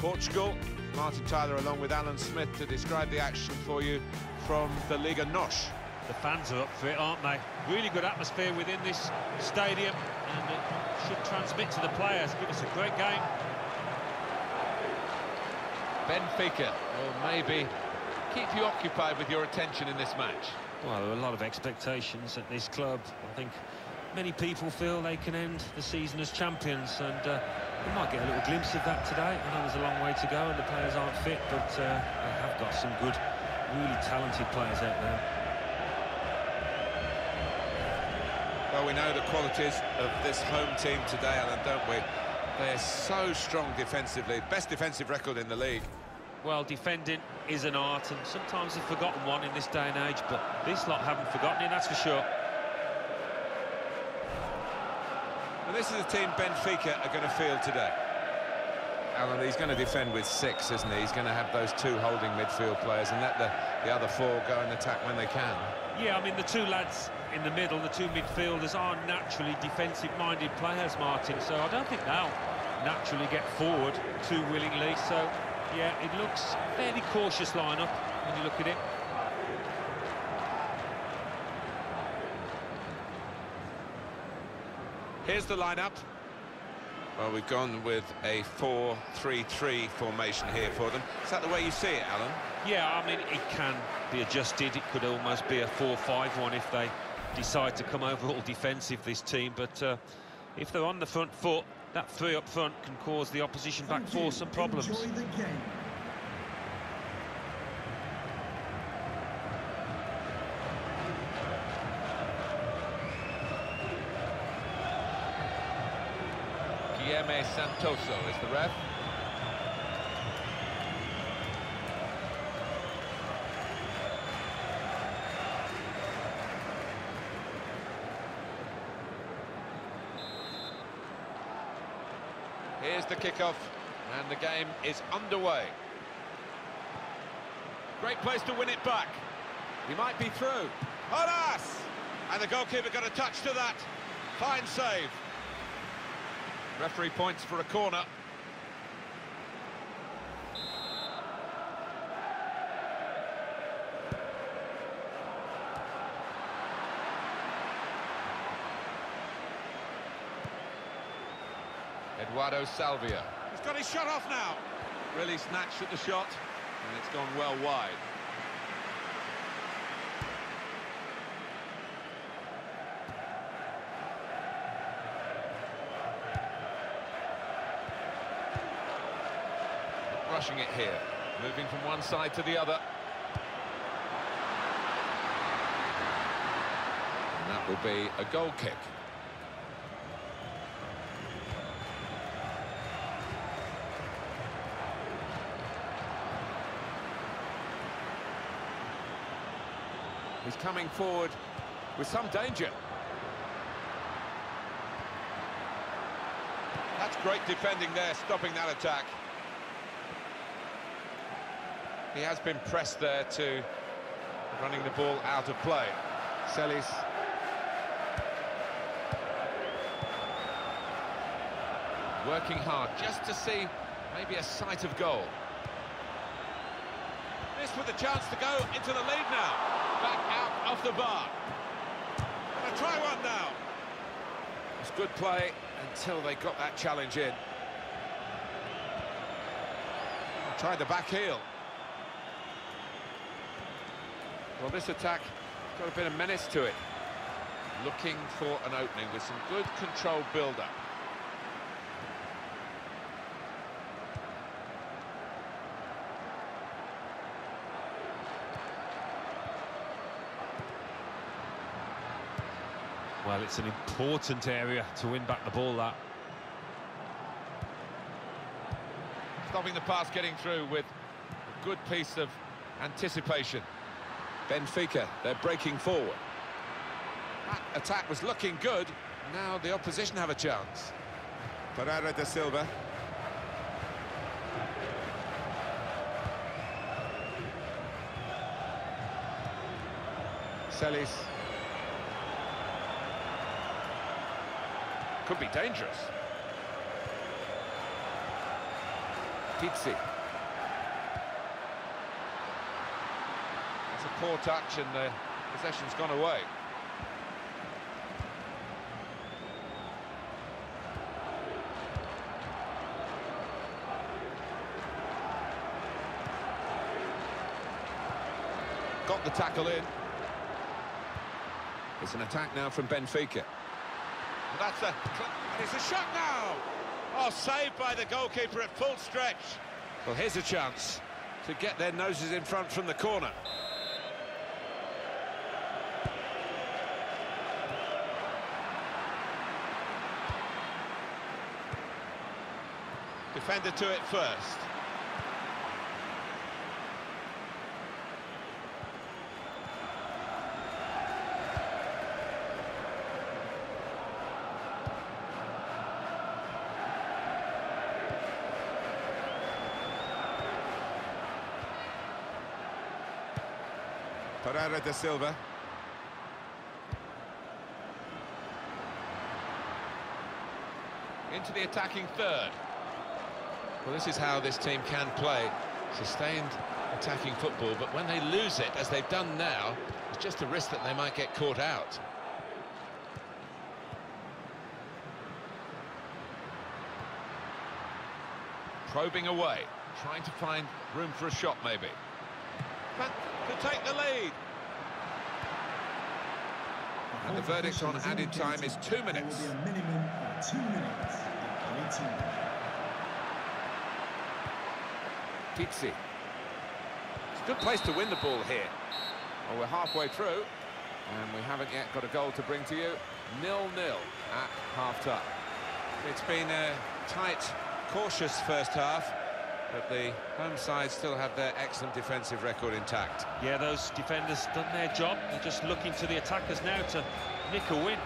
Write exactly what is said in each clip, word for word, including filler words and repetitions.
Portugal. Martin Tyler along with Alan Smith to describe the action for you from the Liga N O S. The fans are up for it, aren't they? Really good atmosphere within this stadium, and it should transmit to the players. Give us a great game. Benfica will maybe keep you occupied with your attention in this match. Well, there are a lot of expectations at this club. I think many people feel they can end the season as champions, and uh, we might get a little glimpse of that today. I know there's a long way to go and the players aren't fit, but uh, they have got some good, really talented players out there. Well, we know the qualities of this home team today, Alan, don't we? They're so strong defensively. Best defensive record in the league. Well, defending is an art, and sometimes a forgotten one in this day and age, but this lot haven't forgotten it, that's for sure. And this is the team Benfica are going to field today. Alan, he's going to defend with six, isn't he? He's going to have those two holding midfield players and let the, the other four go and attack when they can. Yeah, I mean, the two lads in the middle, the two midfielders, are naturally defensive-minded players, Martin, so I don't think they'll naturally get forward too willingly. So, yeah, it looks a fairly cautious lineup when you look at it. Here's the lineup. Well, we've gone with a four three three formation here for them. Is that the way you see it, Alan? Yeah, I mean, it can be adjusted. It could almost be a four five one if they decide to come over all defensive, this team. But uh, if they're on the front foot, that three up front can cause the opposition back four some problems. Enjoy the game. Guilherme Santoso is the ref. Here's the kickoff, and the game is underway. Great place to win it back. He might be through. Horas! And the goalkeeper got a touch to that. Fine save. Referee points for a corner. Eduardo Salvia. He's got his shot off now. Really snatched at the shot, and it's gone well wide. Rushing it here, moving from one side to the other. And that will be a goal kick. He's coming forward with some danger. That's great defending there, stopping that attack. He has been pressed there to running the ball out of play. Celis. Working hard just to see maybe a sight of goal. This with a chance to go into the lead now. Back out of the bar. Gonna try one now. It's good play until they got that challenge in. Tried the back heel. Well, this attack has got a bit of menace to it. Looking for an opening with some good controlled build-up. Well, it's an important area to win back the ball, that. Stopping the pass getting through with a good piece of anticipation. Benfica, they're breaking forward. That attack was looking good. Now the opposition have a chance. Pereira da Silva. Celis. Could be dangerous. Pizzi. It's a poor touch and the possession's gone away. Got the tackle in. It's an attack now from Benfica. That's a... It's a shot now! Oh, saved by the goalkeeper at full stretch. Well, here's a chance to get their noses in front from the corner. Defender to it first. Pereira da Silva. Into the attacking third. Well, this is how this team can play. Sustained attacking football, but when they lose it, as they've done now, it's just a risk that they might get caught out. Probing away, trying to find room for a shot, maybe. To take the lead. And the verdict on added time is two minutes. There will be a minimum of two minutes in eighteen. Pizzi. It's a good place to win the ball here. Well, we're halfway through, and we haven't yet got a goal to bring to you. nil nil at half-time. It's been a tight, cautious first half, but the home side still have their excellent defensive record intact. Yeah, those defenders done their job. They're just looking to the attackers now to nick a win.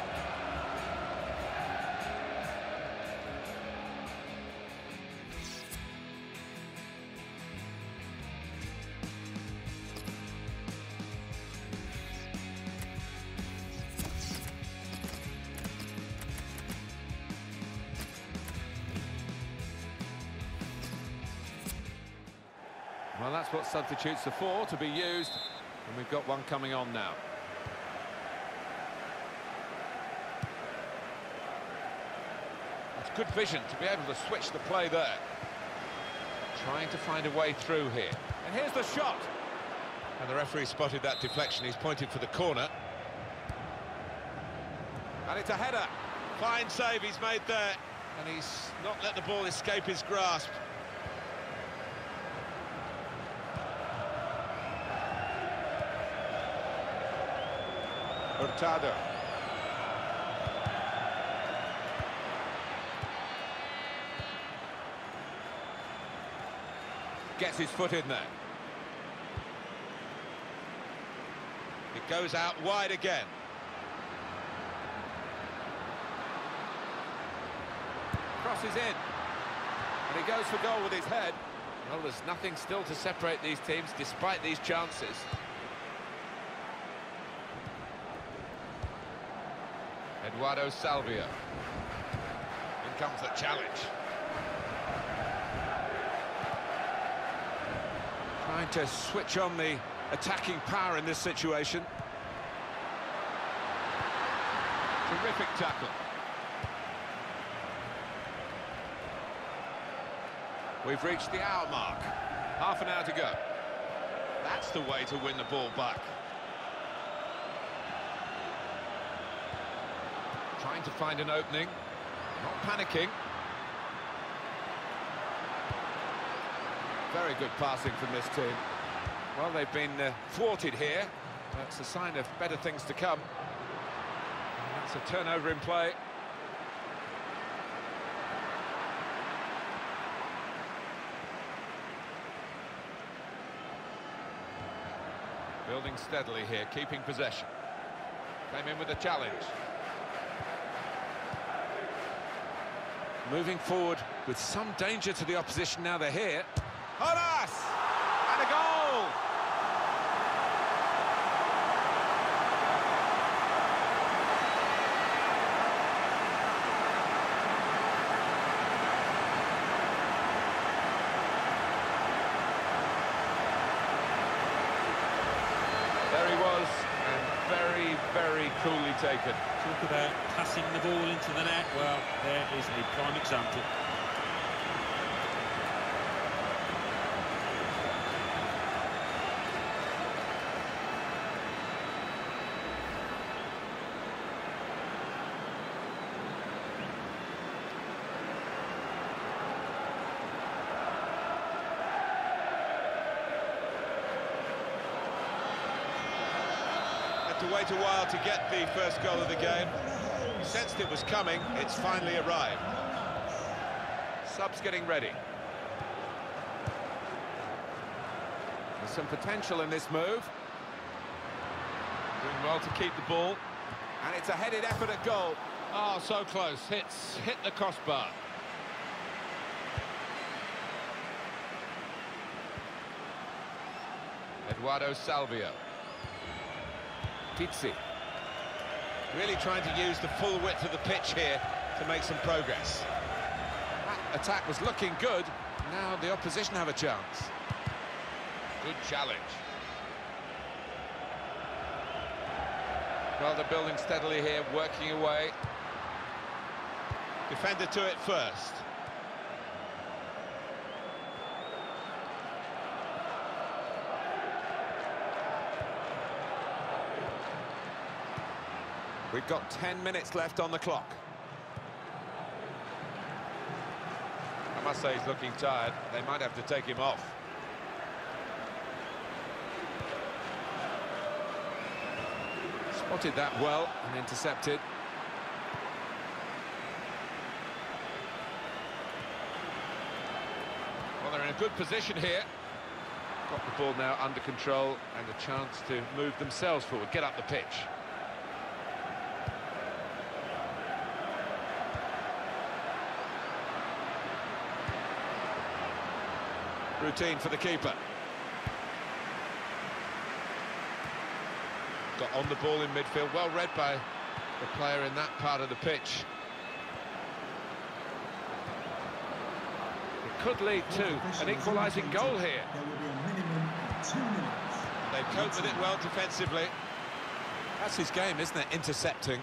Well, that's what substitutes are for, to be used, and we've got one coming on now. It's good vision to be able to switch the play there. Trying to find a way through here. And here's the shot! And the referee spotted that deflection. He's pointed for the corner. And it's a header. Fine save he's made there. And he's not let the ball escape his grasp. Hurtado. Gets his foot in there. It goes out wide again. Crosses in. And he goes for goal with his head. Well, there's nothing still to separate these teams despite these chances. Eduardo Salvio. In comes the challenge. Trying to switch on the attacking power in this situation. Terrific tackle. We've reached the hour mark. Half an hour to go. That's the way to win the ball back. Trying to find an opening, not panicking. Very good passing from this team. Well, they've been uh, thwarted here. That's a sign of better things to come. And that's a turnover in play. Building steadily here, keeping possession. Came in with a challenge. Moving forward with some danger to the opposition now they're here. Jonas! And a goal! very, very coolly taken. Talk about passing the ball into the net. Well, there is a prime example. To wait a while to get the first goal of the game. He sensed it was coming. It's finally arrived. Subs getting ready. There's some potential in this move. Doing well to keep the ball. And it's a headed effort at goal. Oh, so close. Hits, hit the crossbar. Eduardo Salvio. Pizzi. Really trying to use the full width of the pitch here to make some progress. That attack was looking good. Now the opposition have a chance. Good challenge. Well, they're building steadily here, working away. Defender to it first. We've got ten minutes left on the clock. I must say he's looking tired. They might have to take him off. Spotted that well and intercepted. Well, they're in a good position here. Got the ball now under control and a chance to move themselves forward, get up the pitch. Routine for the keeper. Got on the ball in midfield, well read by the player in that part of the pitch. It could lead to an equalising goal here. There will be a minimum of two minutes. They've coped with it well defensively. That's his game, isn't it? Intercepting.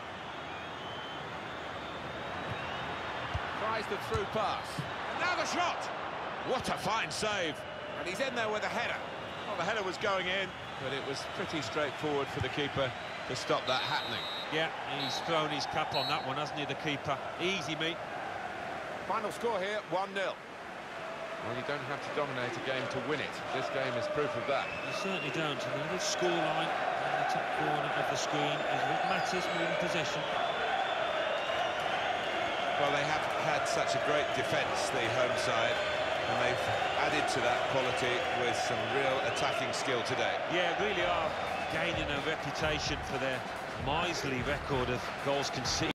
Tries the through pass. Now the shot! What a fine save. And he's in there with a header. Well, the header was going in, but it was pretty straightforward for the keeper to stop that happening. Yeah, he's thrown his cap on that one, hasn't he, the keeper? Easy, mate. Final score here, one nil. Well, you don't have to dominate a game to win it. This game is proof of that. You certainly don't. I mean, the scoreline in the top corner of the screen is what matters more than possession. Well, they have had such a great defence, the home side. And they've added to that quality with some real attacking skill today. Yeah, really are gaining a reputation for their miserly record of goals conceded.